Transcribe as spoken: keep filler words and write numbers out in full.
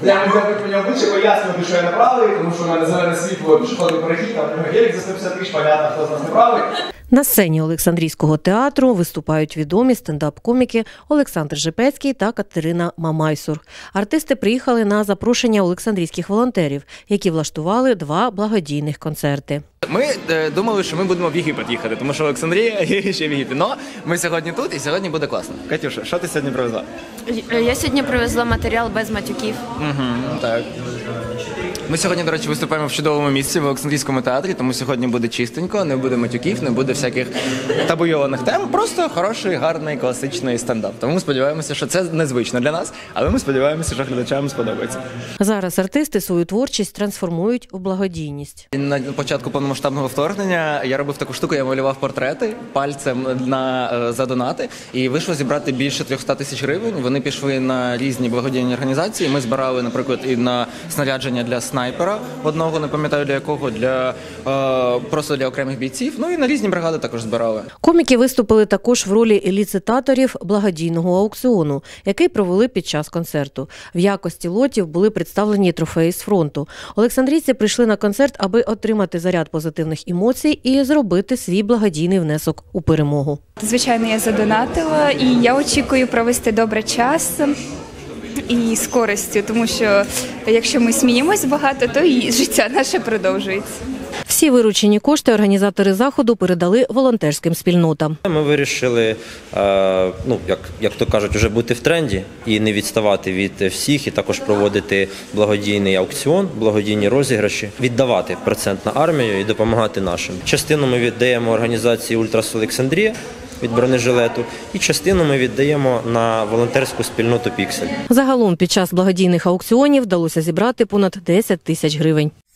Я не взяв мені обличчя, пояснювати, що я не правий, тому що в мене зелене світло, пішохідний перехід, там гелік за сто п'ятдесят тисяч, понятно, хто з нас не правий. На сцені Олександрійського театру виступають відомі стендап-коміки Олександр Жепецький та Катерина Мамайсур. Артисти приїхали на запрошення олександрійських волонтерів, які влаштували два благодійних концерти. Ми е, думали, що ми будемо в Єгипет їхати, тому що Олександрія є ще в Єгипті. Но ми сьогодні тут і сьогодні буде класно. Катюша, що ти сьогодні привезла? Я сьогодні привезла матеріал без матюків. Угу, так. Ми сьогодні, до речі, виступаємо в чудовому місці в Олександрійському театрі, тому сьогодні буде чистенько, не буде матюків, не буде всяких табуйованих тем, просто хороший, гарний, класичний стендап. Тому ми сподіваємося, що це незвично для нас, але ми сподіваємося, що глядачам сподобається. Зараз артисти свою творчість трансформують у благодійність. На початку повномасштабного вторгнення я робив таку штуку, я малював портрети пальцем на, за донати, і вийшло зібрати більше трьохсот тисяч гривень. Вони пішли на різні благодійні організації. Ми збирали, наприклад, і на снарядження для снайпера одного, не пам'ятаю для якого, для е, просто для окремих бійців. Ну і на різні бригади також збирали. Коміки виступили також в ролі ліцитаторів благодійного аукціону, який провели під час концерту. В якості лотів були представлені трофеї з фронту. Олександрійці прийшли на концерт, аби отримати заряд позитивних емоцій і зробити свій благодійний внесок у перемогу. Звичайно, я задонатила, і я очікую провести добре час і з користю, тому що якщо ми сміємось багато, то і життя наше продовжується. Всі виручені кошти організатори заходу передали волонтерським спільнотам. Ми вирішили, ну, як, як то кажуть, вже бути в тренді і не відставати від всіх, і також проводити благодійний аукціон, благодійні розіграші, віддавати процент на армію і допомагати нашим. Частину ми віддаємо організації «Ультрас Олександрія» від бронежилету, і частину ми віддаємо на волонтерську спільноту «Піксель». Загалом під час благодійних аукціонів вдалося зібрати понад десять тисяч гривень.